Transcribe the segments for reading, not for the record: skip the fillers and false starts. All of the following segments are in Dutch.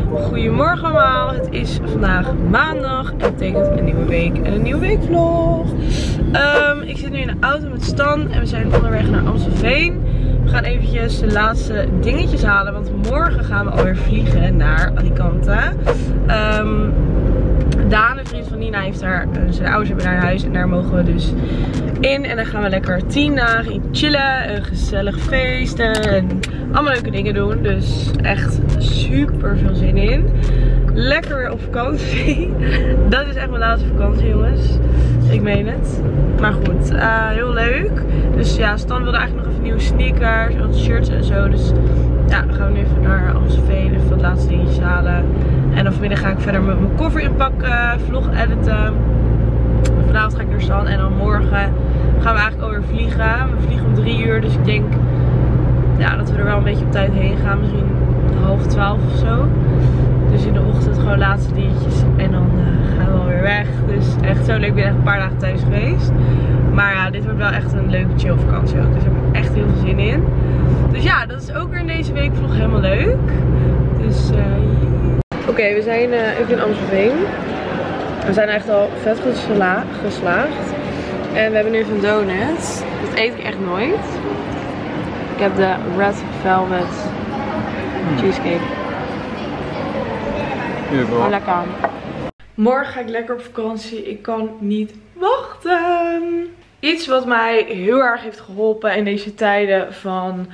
Goedemorgen allemaal. Het is vandaag maandag en dat betekent een nieuwe week en een nieuwe weekvlog. Ik zit nu in de auto met Stan en we zijn onderweg naar Amstelveen. We gaan eventjes de laatste dingetjes halen, want morgen gaan we alweer vliegen naar Alicante. Daan, een vriend van Nina, heeft daar, zijn ouders hebben daar een huis en daar mogen we dus in. En dan gaan we lekker 10 dagen in chillen, een gezellig feesten en allemaal leuke dingen doen. Dus echt super veel zin in. Lekker weer op vakantie. Dat is echt mijn laatste vakantie, jongens. Ik meen het. Maar goed, heel leuk. Dus ja, Stan wilde eigenlijk nog even nieuwe sneakers, wat shirts en zo. Dus ja, dan gaan we nu even naar Amstelveen, even wat laatste dingetjes halen. En dan vanmiddag ga ik verder met mijn koffer inpakken, vlog editen. Vanavond ga ik naar Stan en dan morgen gaan we eigenlijk alweer vliegen. We vliegen om 3 uur, dus ik denk ja, dat we er wel een beetje op tijd heen gaan. Misschien 11:30 of zo. Dus in de ochtend gewoon laatste dingetjes en dan gaan we alweer weg. Dus echt zo leuk. Ik ben echt een paar dagen thuis geweest. Maar ja, dit wordt wel echt een leuke chill vakantie ook. Dus daar heb ik echt heel veel zin in. Dus ja, dat is ook weer in deze week vlog helemaal leuk. Dus Oké, we zijn even in Amstelveen. We zijn echt al vet goed geslaagd. En we hebben nu even een donut. Dat eet ik echt nooit. Ik heb de Red Velvet Cheesecake. Oh, lekker. Morgen ga ik lekker op vakantie. Ik kan niet wachten. Iets wat mij heel erg heeft geholpen in deze tijden van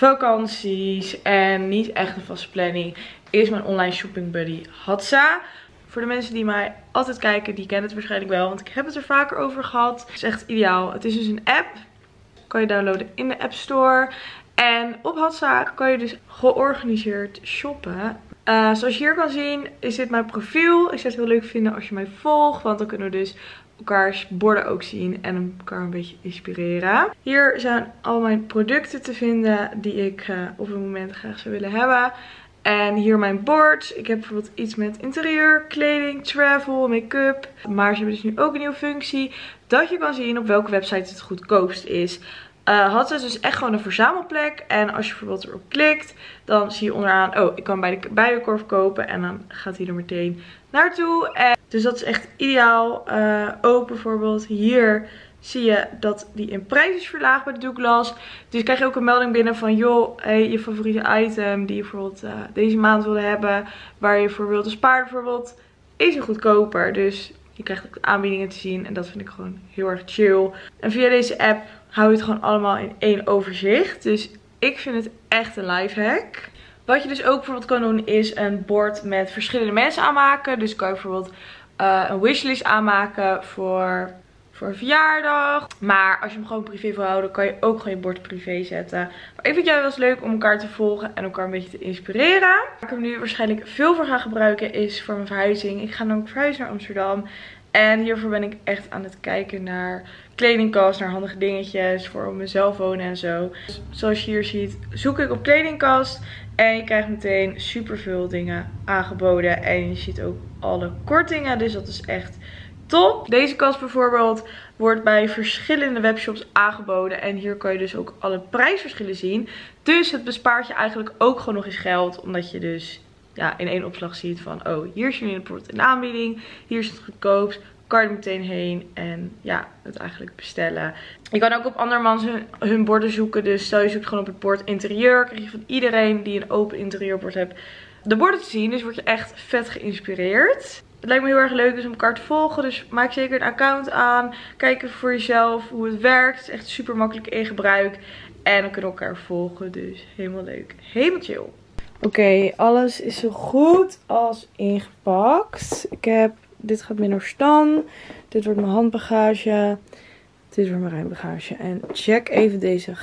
vakanties en niet echt een vaste planning is mijn online shopping buddy Hatsa. Voor de mensen die mij altijd kijken, die kennen het waarschijnlijk wel, want ik heb het er vaker over gehad. Het is echt ideaal. Het is dus een app. Kan je downloaden in de App Store. En op Hatsa kan je dus georganiseerd shoppen. Zoals je hier kan zien is dit mijn profiel. Ik zou het heel leuk vinden als je mij volgt, want dan kunnen we dus elkaars borden ook zien en elkaar een beetje inspireren. Hier zijn al mijn producten te vinden die ik op het moment graag zou willen hebben. En hier mijn bord. Ik heb bijvoorbeeld iets met interieur, kleding, travel, make-up. Maar ze hebben dus nu ook een nieuwe functie dat je kan zien op welke website het goedkoopst is. Hatsa is dus echt gewoon een verzamelplek. En als je bijvoorbeeld erop klikt, dan zie je onderaan, oh, ik kan bij de Bijenkorf kopen. En dan gaat hij er meteen naartoe. En dus dat is echt ideaal. Ook bijvoorbeeld hier zie je dat die in prijs is verlaagd bij de Douglas. Dus krijg je ook een melding binnen van, joh, hey, je favoriete item die je bijvoorbeeld deze maand wilde hebben, waar je voor wilde sparen bijvoorbeeld, is er goedkoper. Dus je krijgt ook aanbiedingen te zien en dat vind ik gewoon heel erg chill. En via deze app hou je het gewoon allemaal in één overzicht. Dus ik vind het echt een lifehack. Wat je dus ook bijvoorbeeld kan doen is een bord met verschillende mensen aanmaken. Dus kan je bijvoorbeeld een wishlist aanmaken voor een verjaardag. Maar als je hem gewoon privé wil houden, kan je ook gewoon je bord privé zetten. Maar ik vind het juist wel leuk om elkaar te volgen en elkaar een beetje te inspireren. Waar ik hem nu waarschijnlijk veel voor ga gebruiken is voor mijn verhuizing. Ik ga namelijk verhuizen naar Amsterdam. En hiervoor ben ik echt aan het kijken naar kledingkast, naar handige dingetjes voor op mezelf wonen en zo. Dus zoals je hier ziet, zoek ik op kledingkast. En je krijgt meteen super veel dingen aangeboden. En je ziet ook alle kortingen, dus dat is echt top. Deze kast bijvoorbeeld wordt bij verschillende webshops aangeboden. En hier kan je dus ook alle prijsverschillen zien. Dus het bespaart je eigenlijk ook gewoon nog eens geld. Omdat je dus ja, in één opslag ziet van, oh, hier is jullie bijvoorbeeld in de aanbieding. Hier is het goedkoopst. Kan je er meteen heen en ja, het eigenlijk bestellen. Je kan ook op andermans hun borden zoeken. Dus stel je zoekt gewoon op het bord interieur. Krijg je van iedereen die een open interieurbord hebt de borden te zien. Dus word je echt vet geïnspireerd. Het lijkt me heel erg leuk dus om elkaar te volgen. Dus maak zeker een account aan. Kijk even voor jezelf hoe het werkt. Het is echt super makkelijk in gebruik. En dan kunnen we elkaar volgen. Dus helemaal leuk. Helemaal chill. Oké, alles is zo goed als ingepakt. Dit gaat mee naar Stan. Dit wordt mijn handbagage. Dit wordt mijn rijbagage. En check even deze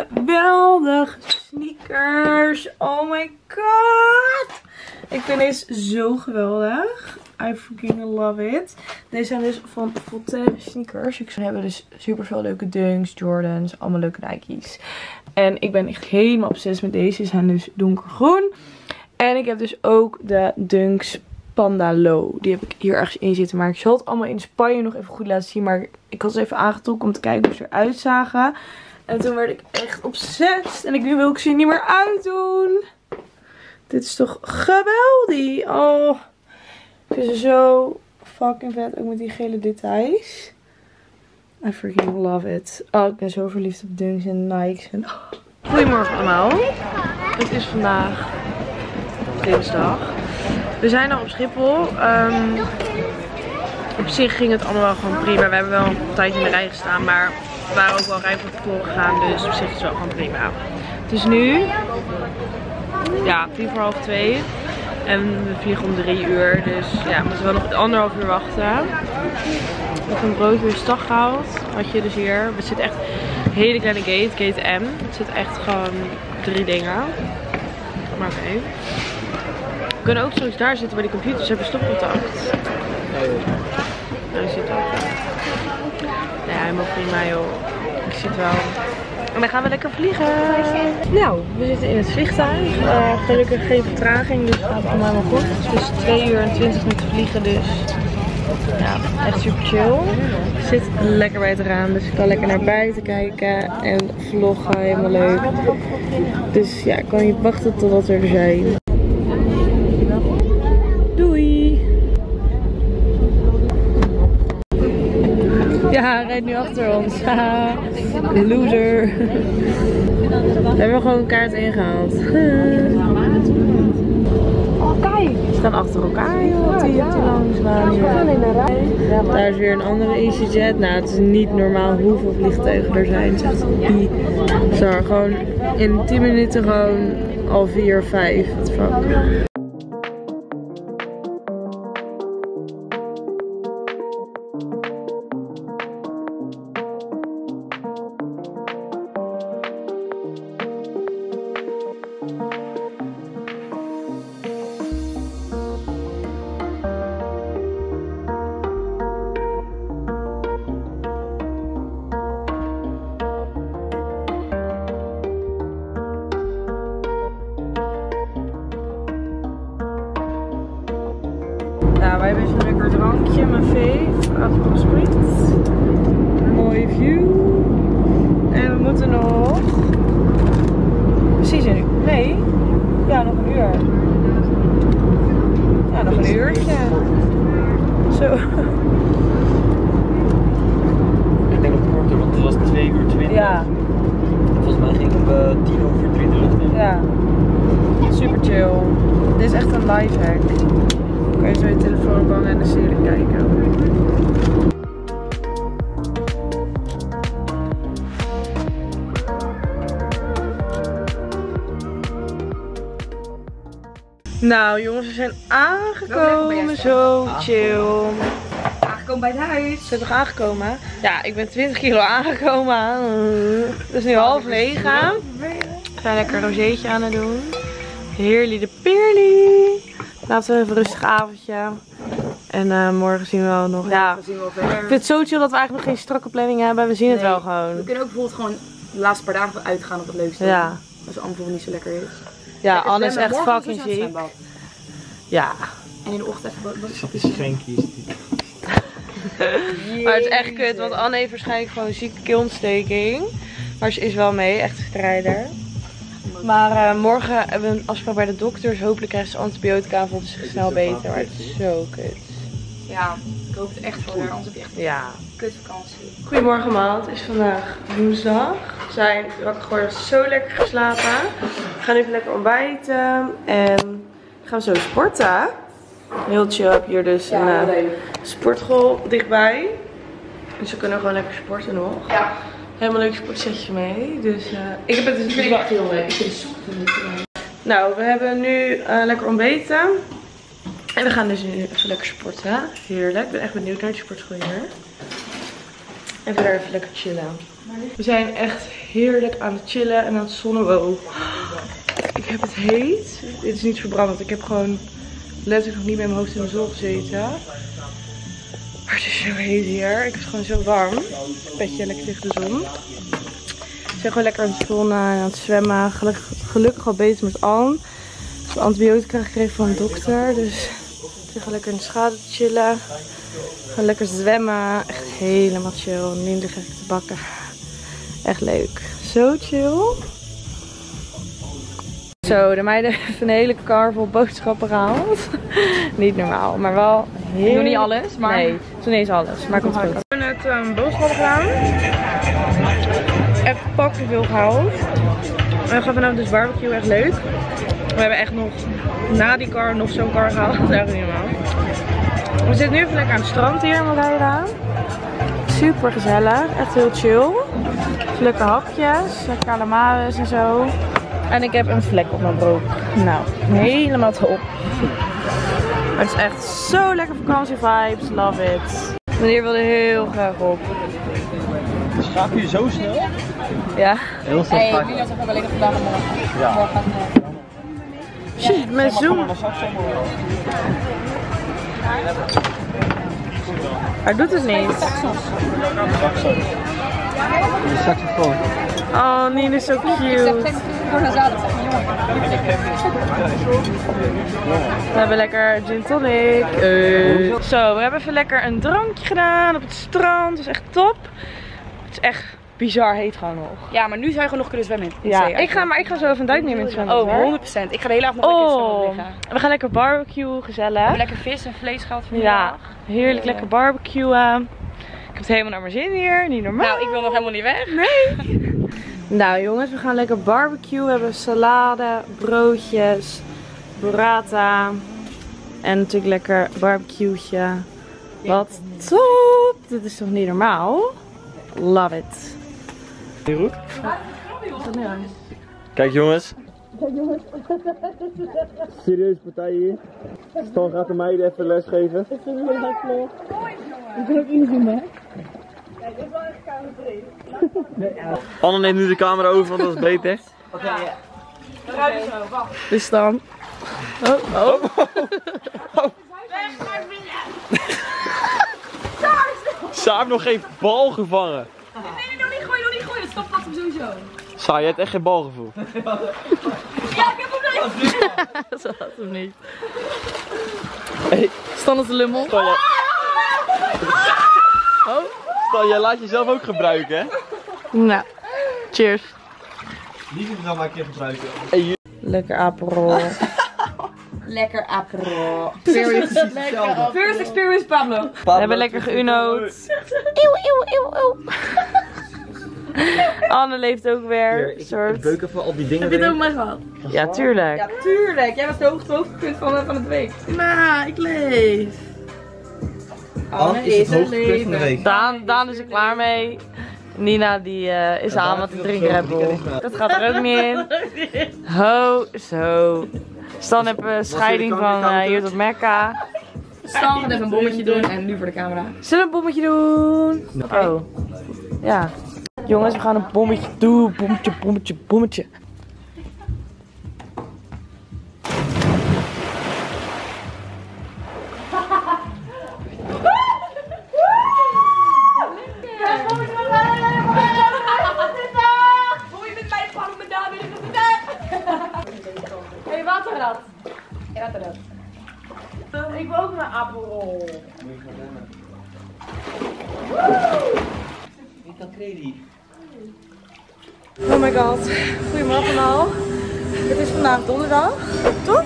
geweldige sneakers. Oh my god. Ik vind deze zo geweldig. I freaking love it. Deze zijn dus van Volte sneakers. Ze hebben dus super veel leuke Dunks, Jordans, allemaal leuke Nike's. En ik ben echt helemaal obsessief met deze. Ze zijn dus donkergroen. En ik heb dus ook de Dunks Panda Low. Die heb ik hier ergens in zitten. Maar ik zal het allemaal in Spanje nog even goed laten zien. Maar ik had ze even aangetrokken om te kijken hoe ze eruit zagen. En toen werd ik echt obsessief. En nu wil ik ze niet meer uitdoen. Dit is toch geweldig. Oh, ik vind ze zo fucking vet. Ook met die gele details. I freaking love it. Oh, ik ben zo verliefd op Dunks en Nikes. En... Goedemorgen allemaal. Het is vandaag dinsdag. We zijn nog op Schiphol. Op zich ging het allemaal wel gewoon prima. We hebben wel een tijd in de rij gestaan, maar we waren ook wel ruim van tevoren gegaan. Dus op zich is het wel gewoon prima. Het is nu, ja, 2:45. En we vliegen om 3 uur. Dus ja, we moeten wel nog 1,5 uur wachten. Ik heb een brood weer stag gehaald. Had je dus hier. Het zit echt een hele kleine gate M. Het zit echt gewoon 3 dingen. Maar oké. We kunnen ook zoals daar zitten bij die computers. Hebben stopcontact. Daar zit ook. Ja, helemaal prima joh. Ik zit wel. En dan gaan we lekker vliegen. Nou, we zitten in het vliegtuig. Gelukkig geen vertraging, dus het gaat allemaal wel goed. Het is 2 uur en 20 minuten vliegen, dus ja, echt super chill. Ik zit lekker bij het raam, dus ik kan lekker naar buiten kijken en vloggen, helemaal leuk. Dus ja, ik kan niet wachten totdat we er zijn. Doei! Ja, hij rijdt nu achter ons. Haha, loser. We hebben gewoon een kaart ingehaald. Oh, kijk! Ze gaan achter elkaar, joh. Die langsbaan. Daar is weer een andere EasyJet. Nou, het is niet normaal hoeveel vliegtuigen er zijn. Het is echt bizar. Gewoon in 10 minuten gewoon al 4, 5. What the fuck. Nou, wij hebben zo'n lekker drankje, mijn fave, Aperol Spritz. Mooie view. En we moeten nog... Precies een uur. Nee. Ja, nog een uur. Ja, nog een uurtje. Zo. Ik denk dat korter, want het was 2 uur 20. Ja. Volgens mij gingen we 10 over 3 de lucht in. Ja. Super chill. Dit is echt een lifehack. Kan je zo je telefoon ophangen en de serie kijken. Nou jongens, we zijn aangekomen. Zo chill. Aangekomen bij het huis. Zijn we toch aangekomen? Ja, ik ben 20 kilo aangekomen. Het is nu 8:30. We zijn lekker een rozeetje aan het doen. Heerly de peerly. Laten we even een rustig avondje. En morgen zien we wel nog. Ja, We zien wel verder. ik vind het zo chill dat we eigenlijk nog geen strakke planning hebben. We zien het wel gewoon. We kunnen ook bijvoorbeeld gewoon de laatste paar dagen uitgaan op het leukste. Ja. Als Anne bijvoorbeeld niet zo lekker is. Ja, Lekker Anne is zwemmen. echt Morgen fucking gaan we ziek. naar het zwembad. Ja. En in de ochtend even... Het is geen kies. Maar het is echt kut, want Anne heeft waarschijnlijk gewoon zieke keelontsteking. Maar ze is wel mee, echt een strijder. Maar morgen hebben we een afspraak bij de dokter. Dus hopelijk krijgt ze antibiotica en voelt ze zich snel beter. Maar het is zo kut. Ja, ik hoop het echt voor haar. Anders heb je echt een Ja. kutvakantie. Goedemorgen maat, het is vandaag woensdag. We zijn wakker geworden, zo lekker geslapen. We gaan even lekker ontbijten en gaan we zo sporten. Heel chill, heb je hier dus een sportschool dichtbij. Dus we kunnen gewoon lekker sporten nog. Ja. Helemaal leuk sportsetje mee. Dus ik heb het dus Ik vind het heel leuk. Ik vind het super leuk. Nou, we hebben nu lekker ontbeten. En we gaan dus nu even lekker sporten. Heerlijk. Ik ben echt benieuwd naar die sportschool hier. En verder even lekker chillen. We zijn echt heerlijk aan het chillen en aan het zonnen. Wow. Ik heb het heet. Dit is niet verbrandend. Ik heb gewoon letterlijk nog niet met mijn hoofd in de zon gezeten. Maar het is zo heet hier. Ik heb het gewoon zo warm. Petje lekker tegen de zon. We zijn gewoon lekker aan het zonnen en aan het zwemmen. Gelukkig al bezig met Anne. Ik heb antibiotica gekregen van een dokter. Dus we gaan lekker in de schaduw chillen. We gaan lekker zwemmen. Echt helemaal chill. En nu lig ik te bakken. Echt leuk. Zo chill. We Zo, de meiden hebben een hele kar vol boodschappen gehaald. Niet normaal, maar wel heel... Nog niet alles, maar... Nee, nog niet eens alles, maar komt goed. We hebben net boodschappen gedaan. Echt pakken veel gehaald. En we gaan vanavond dus barbecue, echt leuk. We hebben echt nog na die kar nog zo'n kar gehaald. Dat is echt niet normaal. We zitten nu even lekker aan het strand hier in Madeira. Super gezellig, echt heel chill. Lekker hapjes, calamares en zo. En ik heb een vlek op mijn broek. Nou, helemaal top. Het is echt zo lekker vakantievibes, love it. Meneer wilde heel graag op. Gaat u zo snel? Ja. Heel snel. Hey, wie was er wel lekker vandaag en morgen? Ja. Morgen. Shit, met Zoom. Hij doet het niet. De saxofoon. Oh, Nien is zo cute. We hebben lekker gin tonic. Zo, we hebben even lekker een drankje gedaan op het strand. Dat is echt top. Het is echt bizar heet gewoon nog. Ja, maar nu zou je gewoon nog kunnen zwemmen. Ja, ik ga zo even een duik nemen in het zwembad. Oh, 100%. Ik ga de hele avond nog lekker in het zwembad liggen. We gaan lekker barbecuen, gezellig. We hebben lekker vis en vlees gehad vandaag. Ja, heerlijk lekker barbecuen. Ik heb het helemaal naar mijn zin hier, niet normaal. Nou, ik wil nog helemaal niet weg. Nee. Nou jongens, we gaan lekker barbecuen. We hebben salade, broodjes, burrata en natuurlijk lekker barbecue'tje. Wat top! Dit is toch niet normaal? Love it. Goed? Kijk jongens. Serieus partij hier. Stan gaat de meiden even les geven. Ik vind het heel erg leuk. Ik ben ook inzien, hè? Kijk, dit is wel echt camera. Anne neemt nu de camera over, want dat is beter. Oké, ja. Ruim zo, wacht. Dus dan. Oh. Saar heeft nog geen bal gevangen. Nee, nog niet gooien. Dat stopt hem sowieso. Saar, je hebt echt geen balgevoel. Ja, ik heb hem niet. Dat had hem niet. Hey, Stan is de lummel. Stan, Stan, jij laat jezelf ook gebruiken, hè? Nou, cheers. Die moet ik dan maar een keer gebruiken. Lekker Aperol. Lekker Aperol. First experience Pablo. We hebben lekker geunoot. Eeuw. Anne leeft ook weer. Ik beuk even al die dingen Heb je het ook erin. maar gehad? Ja, tuurlijk. Ja, tuurlijk. Jij was de hoogtepunt van het week. Nou, ik leef. Anne is het hoogtepunt van de week. Daan is er klaar mee. Nina die is aan wat te drinken Red Bull. Dat gaat er ook niet in. Ho, zo. Stan heeft een scheiding van hier tot Mekka. Stan gaat even een bommetje doen en nu voor de camera. Zullen we een bommetje doen? Oh. Ja. Jongens, we gaan een bommetje doen. Bommetje. Hey, waterrad. Ik wil ook mijn Aperol. Oh my god. Goedemorgen allemaal. Het is vandaag donderdag. Toch?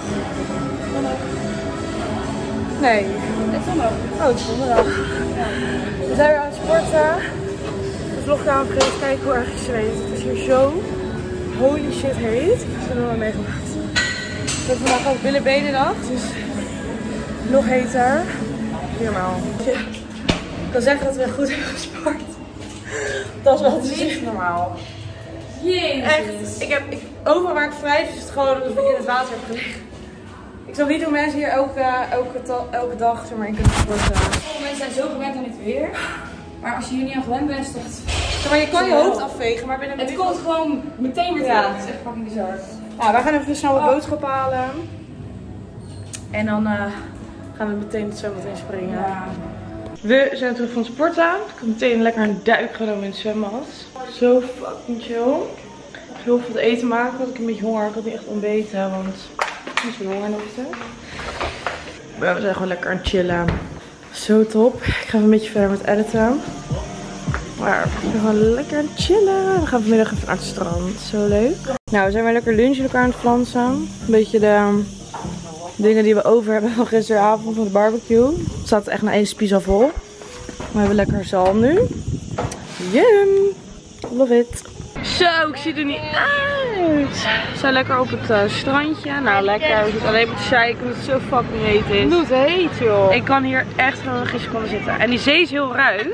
Nee. Het is zondag. Oh, het is donderdag. We zijn weer aan het sporten. De vlogkamer vergeten kijken hoe erg ik zweet. Het is hier zo holy shit heet. Ik heb het nog wel meegemaakt. We hebben vandaag ook billenbenendag, dus nog heter. Helemaal. Ik kan zeggen dat we goed hebben gesport. Dat is wel niet normaal. Jezus. Echt, overal waar ik wrijf is het gewoon alsof ik in het water heb gelegen. Ik snap niet hoe mensen hier elke dag zeg maar, in kunnen sporten. Mensen zijn zo gewend aan dit weer. Maar als je hier niet aan gewend bent, is het echt... Zeg maar je kan je hoofd afvegen, maar binnen een Het minuut... komt gewoon meteen weer terug. Het is echt fucking bizar. Nou, wij gaan even snel wat boodschap halen. En dan gaan we meteen het zwembad in springen. Ja. We zijn terug van het sporten. Ik heb meteen lekker een duik genomen in het zwembad. Zo fucking chill. Ik heb heel veel te eten maken, want ik heb een beetje honger. Ik had niet echt ontbeten, want ik moest mijn honger nog te. Maar we zijn gewoon lekker aan het chillen. Zo top. Ik ga even een beetje verder met editen. Maar we zijn gewoon lekker aan het chillen. We gaan vanmiddag even naar het strand. Zo leuk. Nou, we zijn weer lekker lunch in elkaar aan het flansen. Een beetje de dingen die we over hebben van gisteravond van de barbecue. Het staat echt naar 1 spies al vol. We hebben lekker zalm nu. Yum! Love it. Zo, ik zie er niet uit. We zijn lekker op het strandje. Nou, lekker. We zitten alleen maar te zeiken omdat het zo fucking heet is. Het doet heet, joh. Ik kan hier echt gewoon geen seconde zitten. En die zee is heel ruig.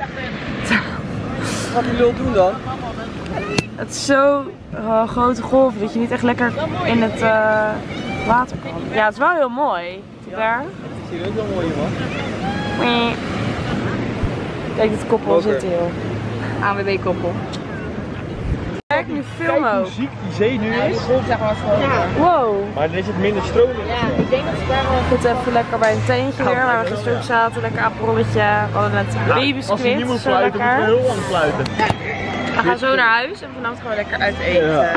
Wat die lul doen dan? Het is zo grote golven dat je niet echt lekker in het water kan. Ja, het is wel heel mooi. Daar. Het ziet er ook wel mooi in, man. Kijk, dit koppel zit heel. ANWB koppel. Kijk, nu film ook. Hoe ziek die zee nu is. Ja. Wow. Maar dan is het minder stroming. Ja, ik denk dat het daar wel... We zitten even lekker bij een tentje weer, waar we gisteren ook zaten. Lekker aperolletje. We hadden net babysquid. Als hij niet moet fluiten, moeten we heel lang fluiten. We gaan zo naar huis en vanavond gaan we lekker uit eten.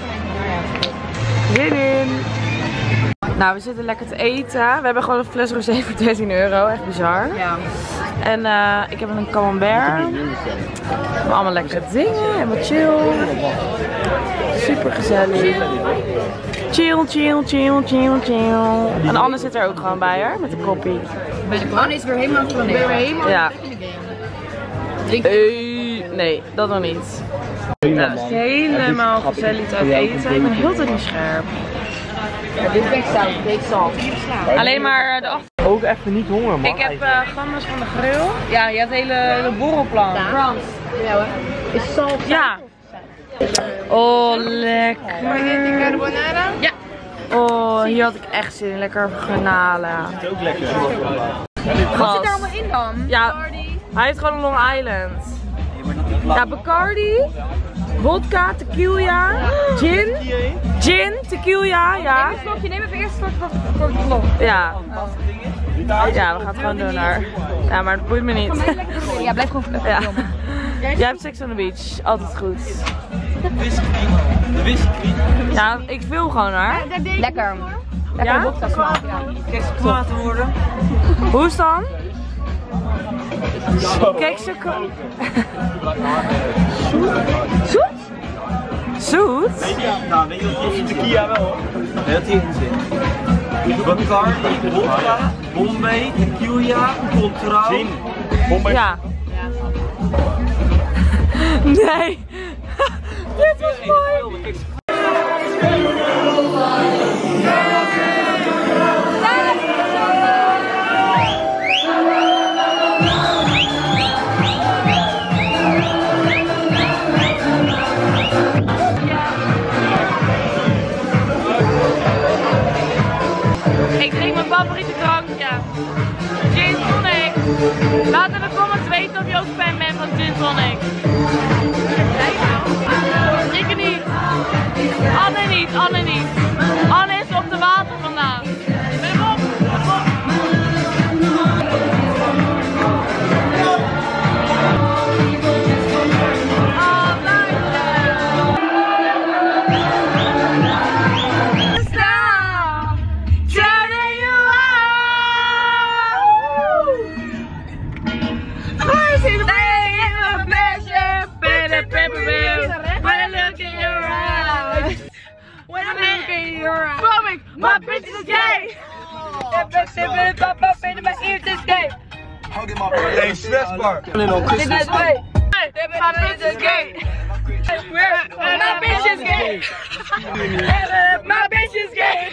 Zin in! Nou, we zitten lekker te eten. We hebben gewoon een fles rosé voor 13 euro. Echt bizar. Ja. En ik heb een camembert. Allemaal lekkere dingen. Helemaal chill. Super gezellig. Chill, chill, chill, chill, chill. En Anne zit er ook gewoon bij, hè? Met de koppie. Anne is weer helemaal van de game. Ja. Nee, dat nog niet. Nou, het is helemaal gezellig uit eten. Ik ben heel te niet scherp. Ja, dit is zout, dit is zout. Alleen maar de achter. Ook even niet honger, man. Ik heb gammas van de grill. Ja, je hebt hele borrelplan. Frans. Ja hoor. Is zout. Ja. Oh, lekker. Spaghetti carbonara? Ja. Oh, hier had ik echt zin in. Lekker garnalen. Het is ook lekker. Wat zit er allemaal in dan? Ja, hij heeft gewoon een Long Island. Ja, Bacardi, vodka, tequila, gin, tequila, ja. Neem een slokje, neem even eerst voor het vlog. Ja. Ja, we gaan het gewoon doen naar. Ja, maar dat boeit me niet. Ja, blijf gewoon filmen. Ja. Jij hebt Sex on the Beach, altijd goed. De whisky. Ja, ik film gewoon hoor. Lekker. Ja? Vodka smaak, ja. Kijk, ze kwaad te worden. Hoe is het dan? Kijk, zo Zoet? Zoet? Nou, weet je wat tequila wel hoor. Nee, dat heeft niet zin. Bacardi, vodka, Bombay, tequila, Contrao. Bombay. Ja. Nee. Dit is mooi. Ik drink mijn favoriete drankje. Gin tonic. Laat in de comments weten of je ook fan bent van gin tonic. Ik niet. Anne niet. Anne is op de water vandaag. Ben hem op. My bitch is gay! My ears is gay! Hey, stressbar. My bitch is gay! My bitch is gay! My bitch is gay!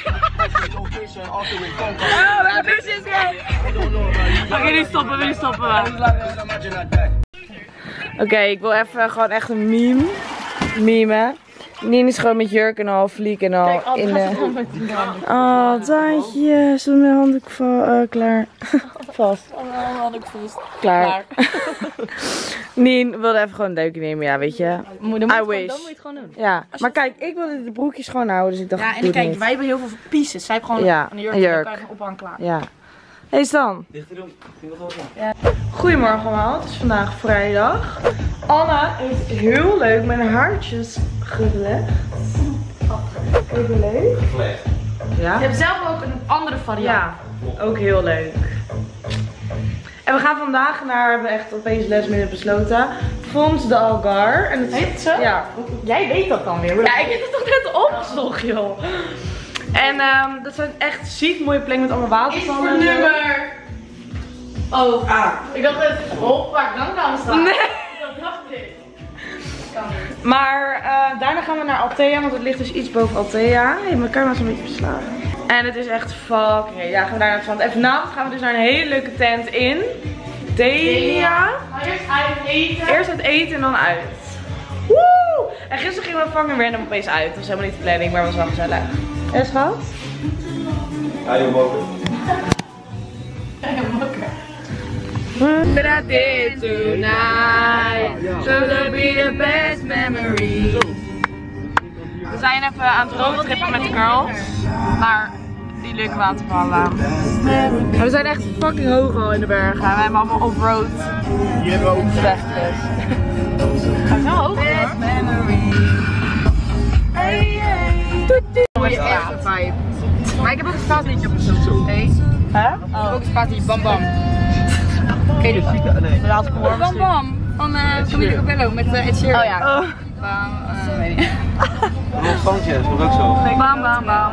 Oh, my bitch is gay! Oké, nu stoppen we. Oké, ik wil even gewoon echt een meme. Nien is gewoon met jurk en al, fliek en al. Kijk, in de... Oh, dankje. Zet mijn handdoek klaar. Vast. Handdoek vast. Klaar. Nien wilde even gewoon een duikje nemen, ja, weet je. I wish. Dan moet je het gewoon doen. Ja, maar kijk, ik wilde de broekjes gewoon houden, dus ik dacht, ja, en kijk, wij hebben heel veel pieces. Zij heeft gewoon een jurk. Ophangen klaar. Ja. Hey Stan. Goedemorgen allemaal, het is vandaag vrijdag. Anna heeft heel leuk mijn haartjes gelegd. Even leuk. Ja. Je hebt zelf ook een andere variant. Ja, ook heel leuk. En we gaan vandaag naar, we hebben echt opeens les midden besloten, Fons de Algar. En Heet het zo? Ja. Jij weet dat dan weer. Ja, ik heb het toch net opgezocht, joh. En dat zijn echt ziek mooie plekken met allemaal watervallen. Iets voor nummer. Oh, ik dacht even hoppa, dan kan we staan. Nee. Dat dacht ik. Maar daarna gaan we naar Althea, want het ligt dus iets boven Althea. Hey, mijn camera is een beetje beslagen. En het is echt fucking. Ja, gaan we daar naar het strand. En vanavond gaan we dus naar een hele leuke tent in Denia. Eerst uit eten. Eerst uit eten en dan uit. Woe! En gisteren gingen we vangen weer en dan opeens uit. Dat was helemaal niet de planning, maar het was wel gezellig. En schat? Ja, je mogen. But I did tonight, so to be the best memory. We zijn even aan het roadtrippen met de girls naar die leuke watervallen. En we zijn echt fucking hoog al in de bergen. We hebben allemaal off-road wegjes. Ga zo hoog. Best memory. Hey, hey. Echt een vibe. Maar ik heb ook een Spaasliedje opgezocht. Hey. Hè? Ook een Spaasliedje, Bam Bam. Oké, dus Bam Bam van Camila Cabello met Ed Sheeran. Oh ja. Bam, weet ik. Ron Sanchez, dat ook zo. Bam, bam, bam.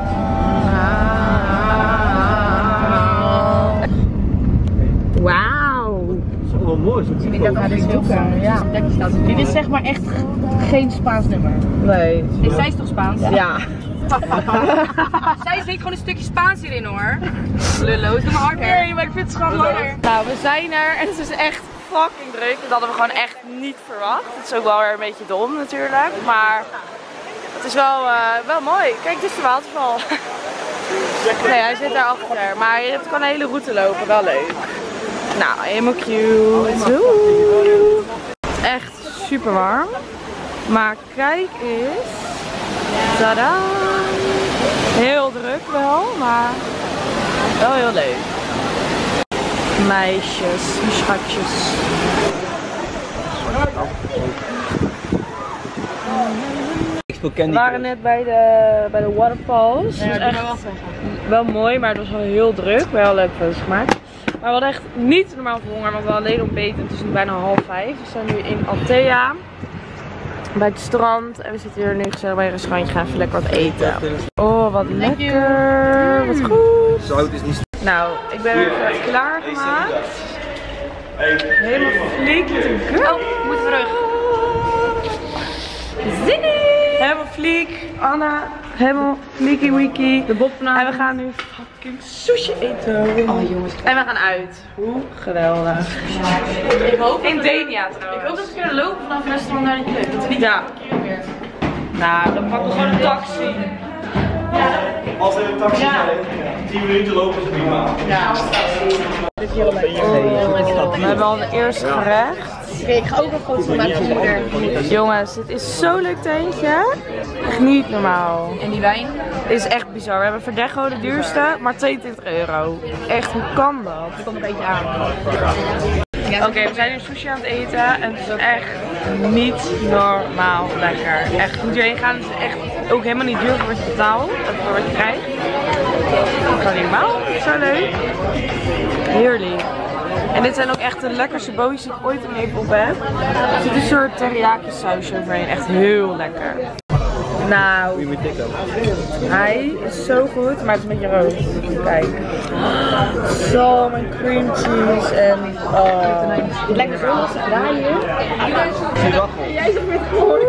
Wauw. Dat is wel mooi. Ik ga dit zoeken. Ja. Dit is zeg maar echt geen Spaans nummer. Nee. Zij is toch Spaans? Ja. Zij zingt gewoon een stukje Spaans hierin hoor. Lulloos, doe maar harder. Nee, maar ik vind het schattig. Nou, we zijn er en het is echt fucking druk. Dat hadden we gewoon echt niet verwacht. Het is ook wel weer een beetje dom natuurlijk, maar het is wel mooi. Kijk, dit is de waterval. Nee, hij zit daar achter, maar je kan een hele route lopen, wel leuk. Nou, helemaal cute. Doei. Het is echt super warm. Maar kijk eens. Tada! Heel druk wel, maar wel heel leuk. Meisjes, schatjes. We waren net bij de waterfalls. Ja, echt wel mooi, maar het was wel heel druk. Wel leuk foto's gemaakt. Maar we hadden echt niet normaal veel honger, want we hadden alleen ontbeten. Het is nu bijna 4:30. We zijn nu in Althea. Bij het strand en we zitten hier nu gezellig bij een restaurantje, gaan even lekker wat eten. Oh, wat lekker. Wat goed. Zout is niet. Nou, ik ben weer even klaargemaakt. Helemaal flink met een girl. Oh, we moeten terug. Zin in! Helemaal fliek, Anna, helemaal flieki wiki. De Bob vanavond. En we gaan nu fucking sushi eten. Oh jongens. En we gaan uit. Hoe geweldig. Ik hoop In Denia trouwens. Ik hoop dat we kunnen lopen vanaf het restaurant naar de club. Dat we niet Ja. weer. Nou, dan pakken we gewoon een taxi. Als we een taxi rijden, 10 minuten lopen is prima. We hebben al de eerste gerecht. Oké, ik ga ook een foto van maken van moeder. Jongens, dit is zo'n leuk tentje. Echt niet normaal. En die wijn? Dit is echt bizar. We hebben Verdecho de duurste, maar 22 euro. Echt, hoe kan dat? Die komt een beetje aan. Oké, we zijn nu sushi aan het eten en het is echt niet normaal lekker. Echt, je moet hierheen gaan. Het is echt ook helemaal niet duur voor wat je betaalt, of voor wat je krijgt. Gewoon niet normaal. Zo leuk. Heerlijk. En dit zijn ook echt de lekkerste bootjes die ik ooit in mijn leven op heb. Er zit een soort teriyaki sausje overheen. Echt heel lekker. Nou, hij is zo goed, maar het is een beetje rood. Kijk. Zalm en cream cheese en Het lijkt zo als het draaien. jij zegt met gewoon.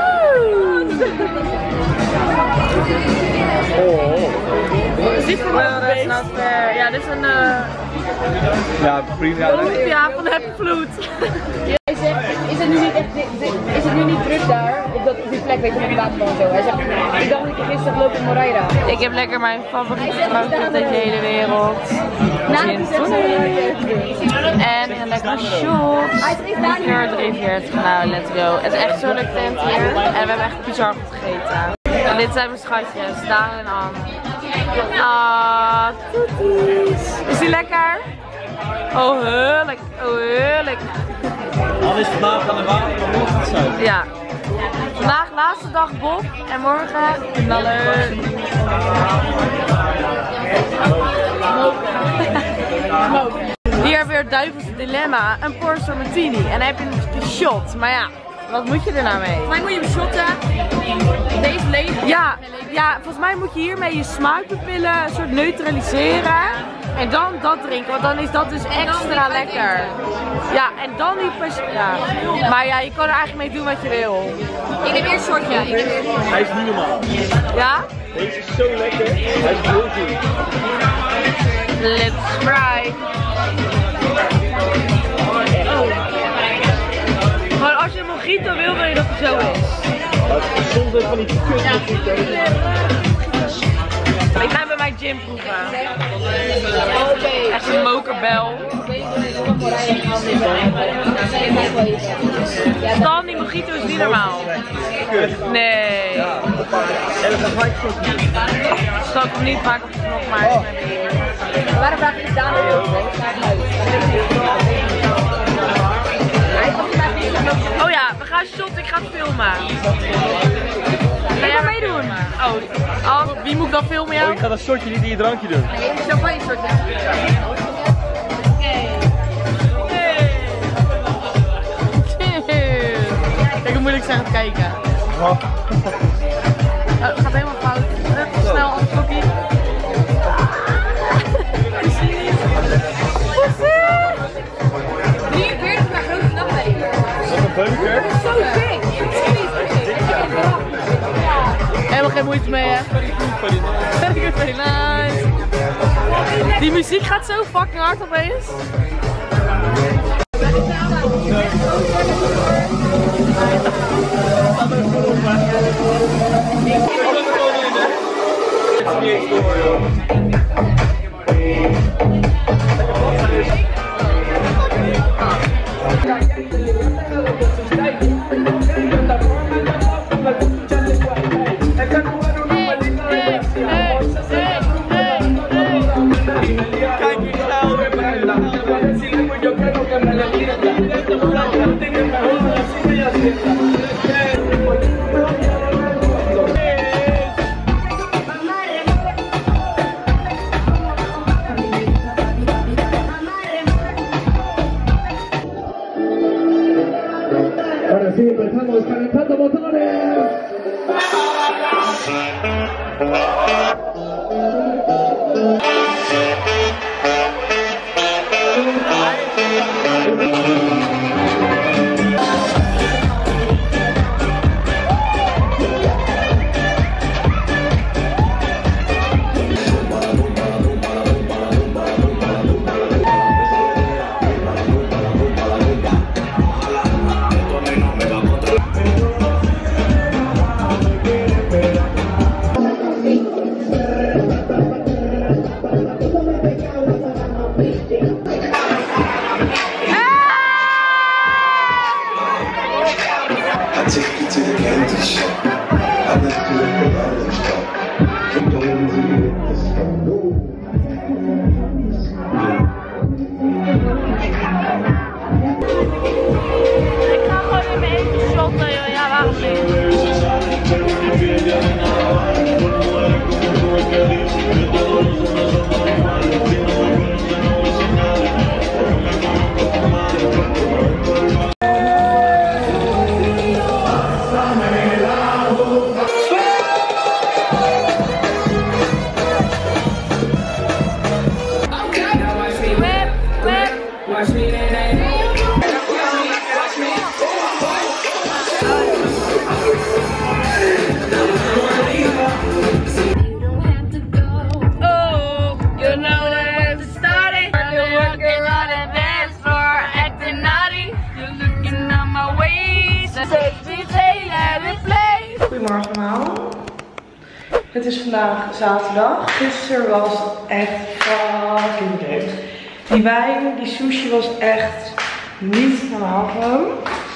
Is dit voor mij ja, dit is een Ja, prima. Olympia van Happy Vloed. Hij zegt, is het nu niet druk daar? Op die plek, weet je, met die waterval en zo. Hij zegt, ik dacht dat ik gisteren loop in Moreira. Ik heb lekker mijn favoriete drankje op deze hele wereld. Gin tonic. En een lekker shot. Voor 43. Nou, let's go. Het is echt zo'n leuk tent hier. En we hebben echt bizar goed gegeten. En dit zijn mijn schatjes, Daan en Anne. Ah, toeties. Is die lekker? Oh, heerlijk. Oh, heerlijk. Al is vandaag aan de water en morgen gaat het zuiden. Ja. Vandaag laatste dag Bob en morgen knallen. Hier hebben we weer het duivelse dilemma. Een Pornstar Martini. En dan heb je een shot. Maar ja, wat moet je er nou mee? Volgens mij moet je hem shotten. Deze leven. Ja, volgens mij moet je hiermee je smaakpapillen een soort neutraliseren. En dan dat drinken, want dan is dat dus extra lekker. Ja, en dan die ja. Maar ja, je kan er eigenlijk mee doen wat je wil. Ik neem eerst een shotje. Hij is niet normaal. Ja? Deze is zo lekker. Hij is heel goed. Let's try. Oh. Gewoon als je een mojito wil, wil je dat het zo is. Soms even van die kut mojito's. Ik ga bij mijn gym proeven. Echt een mokerbel. Stan, die mojito is niet normaal. Nee. En dan ga ik Stan komt niet vaak op de knop, maar... Waarom vraag je Daan weer op? Oh ja, we gaan shotten, ik ga het filmen. Ga jij meedoen? Oh, wie moet ik dan filmen jou? ik ga dat shotje niet in je drankje doen. Nee, een champagne shotje. Kijk hoe moeilijk zijn aan het kijken. Oh, het gaat helemaal fout. Snel, anders kopie. Bunker? Zo dik! Helemaal geen moeite mee, hè? Very good, very nice. Die muziek gaat zo fucking hard opeens. Ahora sí, empezamos calentando motores. Goedemorgen allemaal. Het is vandaag zaterdag. Gisteren was het echt fucking leuk. Die wijn, die sushi was echt niet normaal gewoon.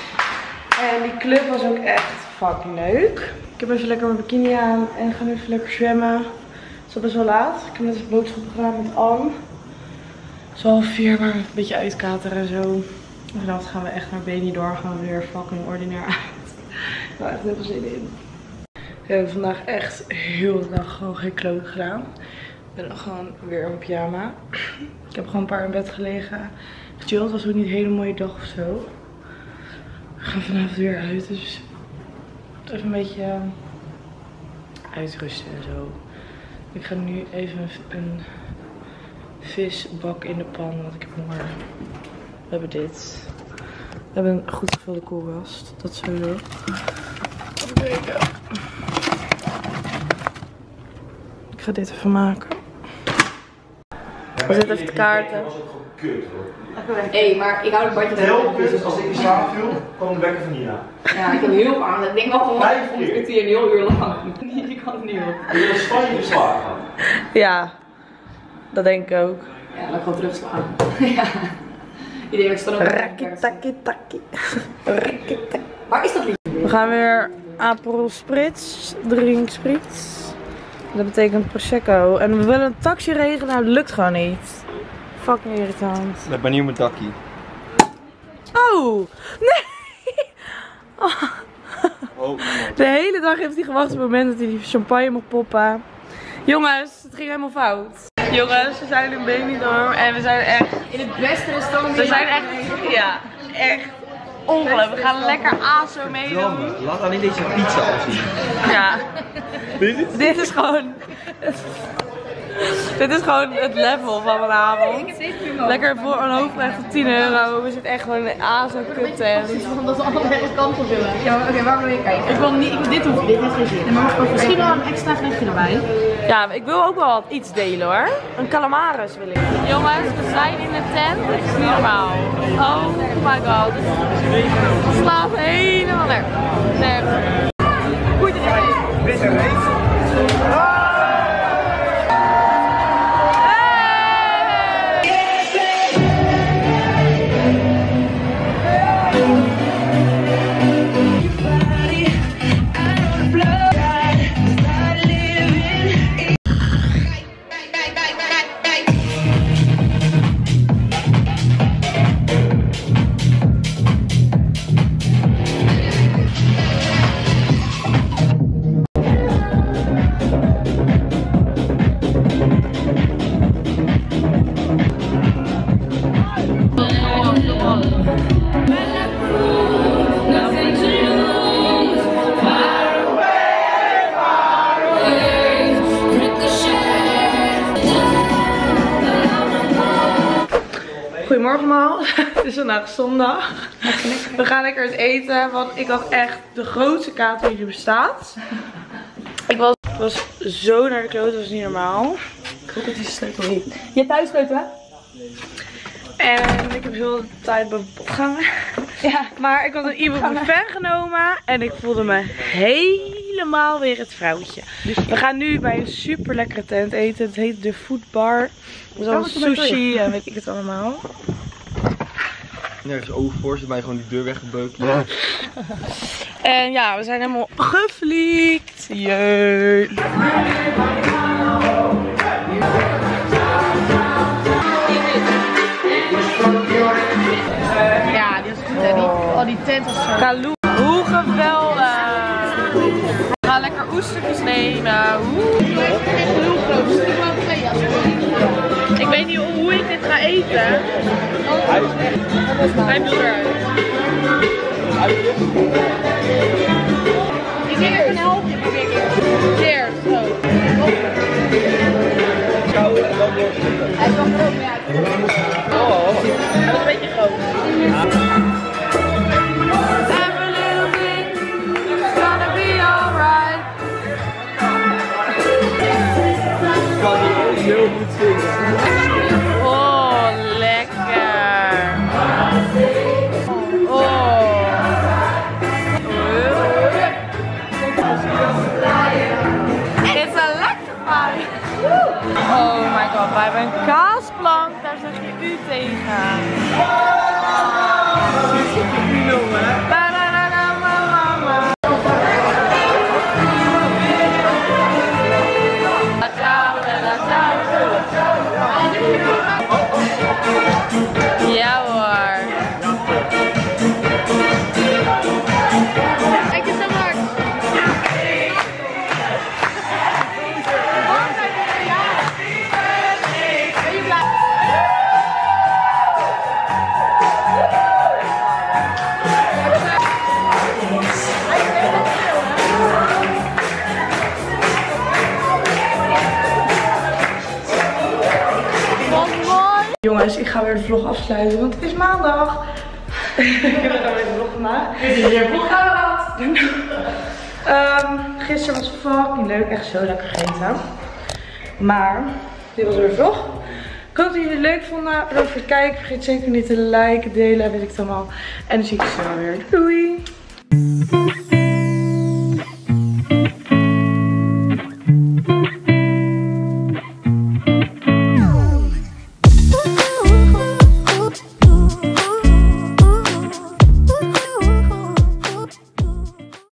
En die club was ook echt fucking leuk. Ik heb even lekker mijn bikini aan en ga nu even lekker zwemmen. Het is al best wel laat. Ik heb net even boodschappen gedaan met Anne. Het is al 4, maar een beetje uitkateren en zo. En vanavond gaan we echt naar Benidorm. Gaan we weer fucking ordinair uit. Ik heb er echt heel veel zin in. We hebben vandaag echt heel de dag gewoon geen kloot gedaan. ben gewoon weer in pyjama. Ik heb gewoon een paar in bed gelegen. Gechilled, het was ook niet een hele mooie dag of zo. We gaan vanavond weer uit, dus even een beetje uitrusten en zo. Ik ga nu even een visbak in de pan, want ik heb honger. We hebben dit. We hebben een goed gevulde koelkast. Dat sowieso. Even kijken. Ik ga dit even maken. We zetten even de kaarten. Hé, maar ik hou het badje heel kut is als ik in slaap viel, kwam de wekker van Nina. Ja, ik heb heel veel aan. Ik denk wel gewoon een kwartier, een heel uur lang. Ik kan het niet op. En je was Spanje geslagen. Ja, dat denk ik ook. Ja, dan gewoon terugslaan. Ja. Iedereen heeft dan ook. Rakkie-takkie-takkie. Rakkie-takkie. Waar is dat liedje? We gaan weer Aperol Spritz, drink Spritz. Dat betekent Prosecco. En we willen een taxi regelen, nou dat lukt gewoon niet. Fucking irritant. Met mijn nieuwe dakkie. Oh! Nee! Oh. Oh, de hele dag heeft hij gewacht op het moment dat hij die champagne mocht poppen. Jongens, het ging helemaal fout. Jongens, we zijn in Benidorm en we zijn echt... In het beste restaurant. We zijn echt, ja, echt ongelooflijk. We gaan lekker ASO meedoen. Laat alleen deze pizza al zien. Ja. Dit is gewoon... Dit is gewoon het level van vanavond. Lekker voor een hoofdrecht van 10 euro. We zitten echt gewoon in een ASO-kut-tent. Dat we allemaal de kant op willen. Ja, oké, waar wil je kijken? Ik wil niet, dit hoef je, dit heeft geen zin. Maar misschien wel een extra gerechtje erbij. Ja, ik wil ook wel iets delen hoor. Een calamaris wil ik. Jongens, we zijn in de tent. Het is niet normaal. Oh my god. We slapen helemaal nergens. Goed idee. Dit is een race. Goedemorgen allemaal, het is vandaag zondag. We gaan lekker eens eten, want ik had echt de grootste kater die er bestaat. Ik was zo naar de kloot, dat was niet normaal. Ik hoop dat hij zijn sleutel heeft. Je hebt thuissleutel, hè? En ik heb heel de tijd bij bot gehangen. Ja. Maar ik had een ibuprofen genomen en ik voelde me helemaal weer het vrouwtje. We gaan nu bij een super lekkere tent eten. Het heet de Food Bar. Er is al sushi en weet ik het allemaal. Nergens ogen voor, zit mij gewoon die deur weggebeukt. Ja. En ja, we zijn helemaal gefliekt. Jee. Ja, die was goed hè. Oh, die tent was zo. Kalou. Hoe geweldig. We gaan lekker oestertjes nemen. Heel groot. Dus ik wou twee jassen. Ik weet niet hoe ik dit ga eten. Hij wil eruit. Ik denk er een helftje probeer. Cheers. Zo. Hij kwam er ook mee uit. Oh, hij was een beetje groot. Every little thing is gonna be alright. Ik kan niet heel goed zingen. Oh, lekker. Oh. It's electrifying. Oh my god, wij hebben een kaasplank, daar zeg je u tegen. Ja hoor. Kijk eens naar Mark. Jongens, ik ga weer de vlog afsluiten, want het is maandag. Ik heb nog weer de vlog gemaakt. Hoe gaat het? Gisteren was fucking leuk, echt zo lekker gegeten. Maar, dit was weer de vlog. Ik hoop dat jullie het leuk vonden. Bedankt voor het kijken. Vergeet zeker niet te liken, delen, weet ik het allemaal. En dan zie ik je zo weer. Doei!